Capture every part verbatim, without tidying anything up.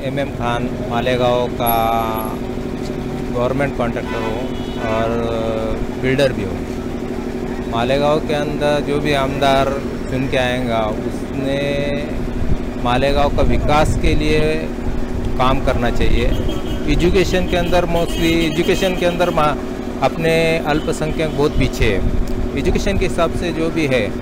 M M Khan Malegaon का government contractor हूँ और बिल्डर भी हूँ। मालेगांव के अंदर जो भी आमदार चुन के आएगा उसने मालेगांव का विकास के लिए काम करना चाहिए। एजुकेशन के अंदर मोस्टली एजुकेशन के अंदर अपने अल्पसंख्यक बहुत पीछे है। एजुकेशन के हिसाब से जो भी है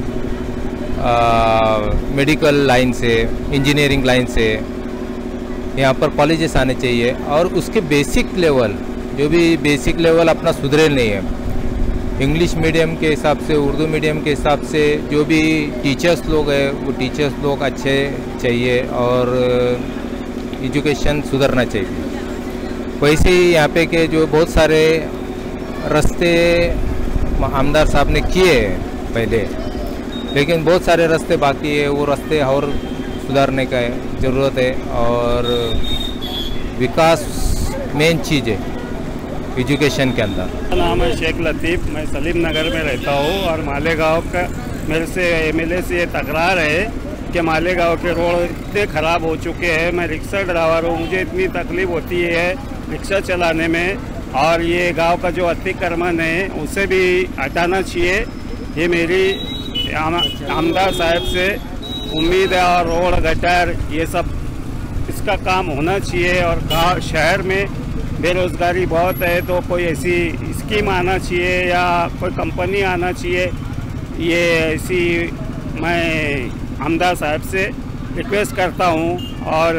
मेडिकल लाइन से इंजीनियरिंग लाइन से यहाँ पर कॉलेजेस आने चाहिए और उसके बेसिक लेवल जो भी बेसिक लेवल अपना सुधरे नहीं है। इंग्लिश मीडियम के हिसाब से उर्दू मीडियम के हिसाब से जो भी टीचर्स लोग हैं वो टीचर्स लोग अच्छे चाहिए और एजुकेशन सुधरना चाहिए। वैसे ही यहाँ पे के जो बहुत सारे रास्ते आमदार साहब ने किए हैं पहले, लेकिन बहुत सारे रास्ते बाकी है, वो रास्ते और सुधारने का ज़रूरत है और विकास मेन चीज़ है एजुकेशन के अंदर। मेरा नाम है शेख लतीफ़, मैं सलीम नगर में रहता हूँ और मालेगांव का मेरे से एमएलए से ये तकरार है कि मालेगांव के रोड इतने ख़राब हो चुके हैं। मैं रिक्शा ड्राइवर हूँ, मुझे इतनी तकलीफ़ होती है रिक्शा चलाने में और ये गांव का जो अतिक्रमण है उसे भी हटाना चाहिए। ये मेरी आमदार साहब से उम्मीद है और रोड गटर ये सब इसका काम होना चाहिए। और गाँव शहर में बेरोज़गारी बहुत है तो कोई ऐसी स्कीम आना चाहिए या कोई कंपनी आना चाहिए। ये ऐसी मैं आमदार साहब से रिक्वेस्ट करता हूँ और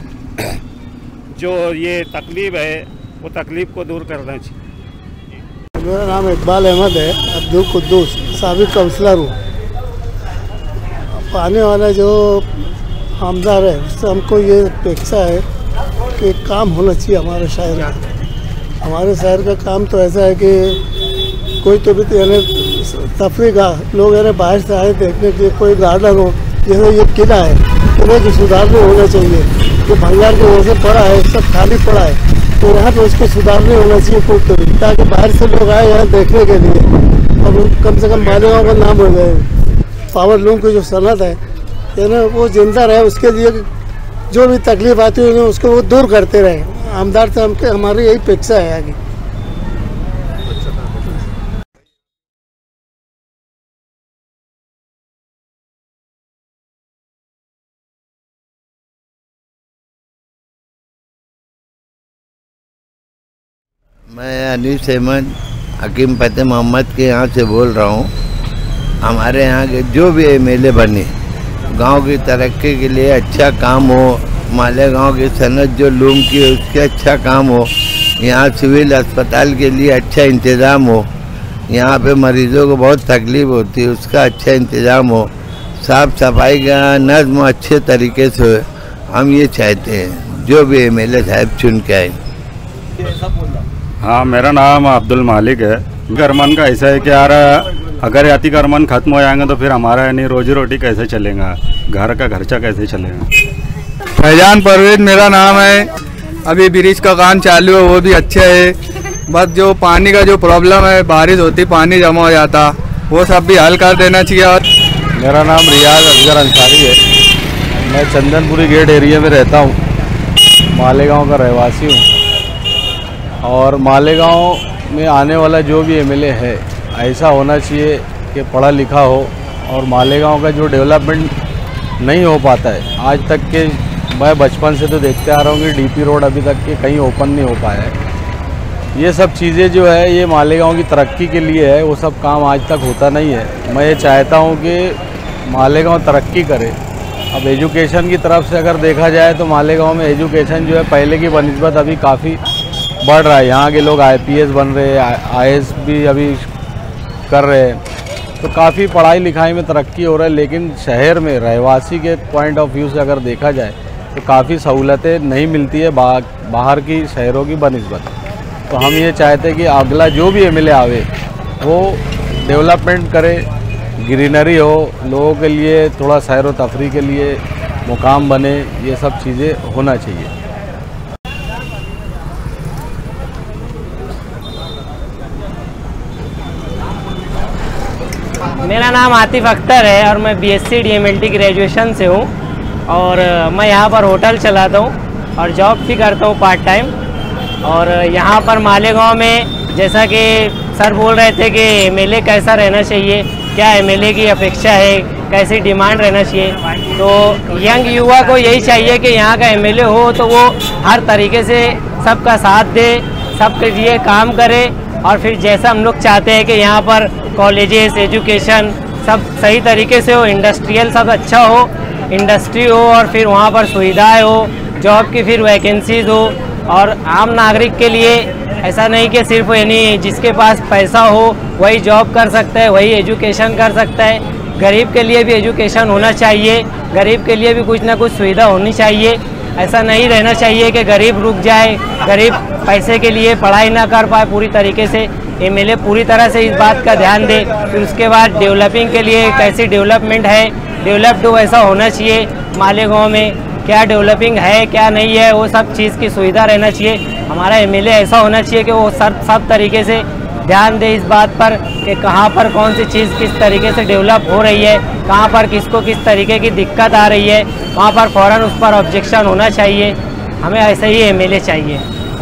जो ये तकलीफ़ है वो तकलीफ़ को दूर करना चाहिए। मेरा नाम इकबाल अहमद है, अब्दुल कुद्दूस साबिक काउंसलर हूँ। आने वाला जो आमदार है उससे हमको ये अपेक्षा है कि काम होना चाहिए हमारे शहर का। हमारे शहर का काम तो ऐसा है कि कोई तो भी यानी तफरीह का लोग यानी बाहर से आए देखने के लिए कोई गार्डन हो, जैसे ये किला है, किले की सुधारने होना चाहिए। जो भंगार की वजह से पड़ा है सब खाली पड़ा है तो यहाँ पे उसको सुधारने होना चाहिए कोई तो भी, ताकि बाहर से लोग आए यहाँ देखने के लिए और कम से कम मालेगांव का नाम हो जाए। पावर लूम की जो सनत है यानी वो जिंदा रहे, उसके लिए जो भी तकलीफ आती है उसको वो दूर करते रहे। आमदार से हमके हमारी यही अपेक्षा है आगे। मैं अनीस अहमद हकीम फतेह मोहम्मद के यहाँ से बोल रहा हूँ। हमारे यहाँ के जो भी एमएलए बने गांव की तरक्की के लिए अच्छा काम हो, मालेगांव की सनत जो लूम की है उसके अच्छा काम हो, यहाँ सिविल अस्पताल के लिए अच्छा इंतज़ाम हो, यहाँ पे मरीज़ों को बहुत तकलीफ़ होती है उसका अच्छा इंतज़ाम हो, साफ़ सफाई का नज़्म अच्छे तरीके से हो। हम ये चाहते हैं जो भी एमएलए साहब चुन के आए। हाँ, मेरा नाम अब्दुल मालिक है। अतिक्रमण का ऐसा है कि यार अगर अतिक्रमण खत्म हो जाएंगे तो फिर हमारा यानी रोजी रोटी कैसे चलेगा, घर का खर्चा कैसे चलेगा। फैजान परवेज मेरा नाम है। अभी ब्रिज का काम चालू है वो भी अच्छा है, बस जो पानी का जो प्रॉब्लम है बारिश होती पानी जमा हो जाता वो सब भी हल कर देना चाहिए। और मेरा नाम रियाज असगर अंसारी है, मैं चंदनपुरी गेट एरिया में रहता हूँ, मालेगांव का रहवासी हूँ। और मालेगांव में आने वाला जो भी एमएलए है ऐसा होना चाहिए कि पढ़ा लिखा हो और मालेगांव का जो डेवलपमेंट नहीं हो पाता है आज तक के, मैं बचपन से तो देखते आ रहा हूँ कि डीपी रोड अभी तक के कहीं ओपन नहीं हो पाया है। ये सब चीज़ें जो है ये मालेगांव की तरक्की के लिए है, वो सब काम आज तक होता नहीं है। मैं ये चाहता हूँ कि मालेगांव तरक्की करे। अब एजुकेशन की तरफ से अगर देखा जाए तो मालेगांव में एजुकेशन जो है पहले की बनिस्बत अभी काफ़ी बढ़ रहा है। यहाँ के लोग आईपीएस बन रहे हैं, आईएएस भी अभी कर रहे हैं, तो काफ़ी पढ़ाई लिखाई में तरक्की हो रहा है। लेकिन शहर में रहवासी के पॉइंट ऑफ व्यू से अगर देखा जाए तो काफ़ी सहूलतें नहीं मिलती है बा, बाहर की शहरों की बनिस्बत। तो हम ये चाहते हैं कि अगला जो भी एमएलए आवे वो डेवलपमेंट करे, ग्रीनरी हो, लोगों के लिए थोड़ा सैर व तफरी के लिए मुकाम बने, ये सब चीज़ें होना चाहिए। मेरा नाम आतिफ अख्तर है और मैं बीएससी डीएमएलटी ग्रेजुएशन से हूँ और मैं यहाँ पर होटल चलाता हूँ। और जॉब भी करता हूँ पार्ट टाइम। और यहाँ पर मालेगांव में जैसा कि सर बोल रहे थे कि एमएलए कैसा रहना चाहिए, क्या एमएलए की अपेक्षा है, कैसी डिमांड रहना चाहिए, तो यंग युवा को यही चाहिए कि यहाँ का एमएलए हो तो वो हर तरीके से सबका साथ दे, सबके लिए काम करे। और फिर जैसा हम लोग चाहते हैं कि यहाँ पर कॉलेजेस, एजुकेशन सब सही तरीके से हो, इंडस्ट्रियल सब अच्छा हो, इंडस्ट्री हो और फिर वहाँ पर सुविधाएं हो, जॉब की फिर वैकेंसीज हो। और आम नागरिक के लिए ऐसा नहीं कि सिर्फ यानी जिसके पास पैसा हो वही जॉब कर सकता है, वही एजुकेशन कर सकता है। गरीब के लिए भी एजुकेशन होना चाहिए, गरीब के लिए भी कुछ ना कुछ सुविधा होनी चाहिए। ऐसा नहीं रहना चाहिए कि गरीब रुक जाए, गरीब पैसे के लिए पढ़ाई ना कर पाए पूरी तरीके से। एमएलए पूरी तरह से इस बात का ध्यान दे। फिर उसके बाद डेवलपिंग के लिए कैसी डेवलपमेंट है, डेवलप्ड वैसा होना चाहिए। मालेगांव में क्या डेवलपिंग है क्या नहीं है वो सब चीज़ की सुविधा रहना चाहिए। हमारा एमएलए ऐसा होना चाहिए कि वो सब सब तरीके से ध्यान दे इस बात पर कि कहाँ पर कौन सी चीज़ किस तरीके से डेवलप हो रही है, कहाँ पर किसको किस तरीके की दिक्कत आ रही है, वहाँ पर फ़ौरन उस पर ऑब्जेक्शन होना चाहिए। हमें ऐसा ही एमएलए चाहिए।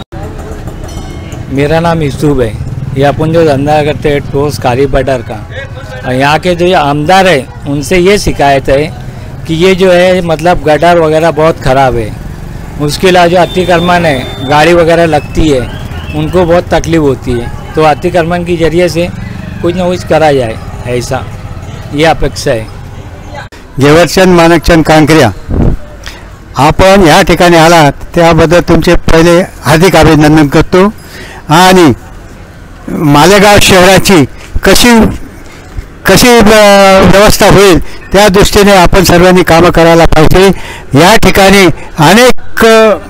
मेरा नाम यूसुफ है। ये अपन जो धंधा करते हैं ठोस काली बटर का, और यहाँ के जो आमदार है उनसे ये शिकायत है कि ये जो है मतलब गटर वगैरह बहुत ख़राब है। उसके अलावा जो अतिक्रमण है, गाड़ी वगैरह लगती है, उनको बहुत तकलीफ होती है। तो अतिक्रमण के जरिए से कुछ ना कुछ करा जाए, ऐसा ये अपेक्षा आहे। जेवरचंद माणकचंद कांकरिया, आपण ह्या ठिकाणी आलात त्याबद्दल तुमचे पहिले हार्दिक अभिनंदन करतो। आणि मालेगाव शहराची कशी कशी व्यवस्था होईल त्या दृष्टीने आपण सर्वांनी कामं करायला पाहिजे। या ठिकाणी अनेक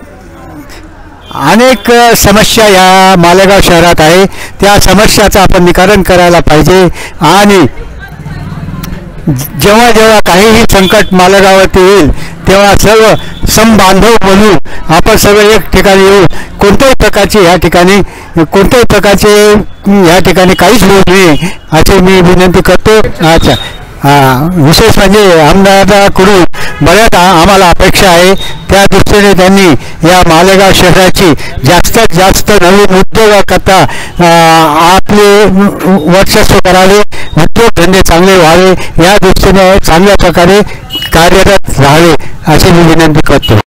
अनेक समस्या या मालेगाव शहरात आहे, त्या समस्याचं आपण निवारण करायला पाहिजे। आणि जेव्हा जेव्हा काहीही संकट मालेगावावरती येईल तेव्हा सर्व समबांधव बनून आपण सर्व एक ठिकाणी येऊ। कोणत्याही प्रकारची या ठिकाणी कोणत्याही प्रकारचे या ठिकाणी काहीच होऊ नये अशी मी विनंती करतो। अच्छा, हां, विशेष म्हणजे आमदाराकडून बऱ्याच आम्हाला अपेक्षा आहे, त्या दृष्टीने त्यांनी या मालेगाव शहराची जास्तीत जास्त नवीन उद्योगाकरता आपले वर्चस्व करावे, उद्योगधंदे चांगले व्हावे, या दृष्टीने चांगल्या प्रकारे कार्यरत राहावे अशी मी विनंती करतो।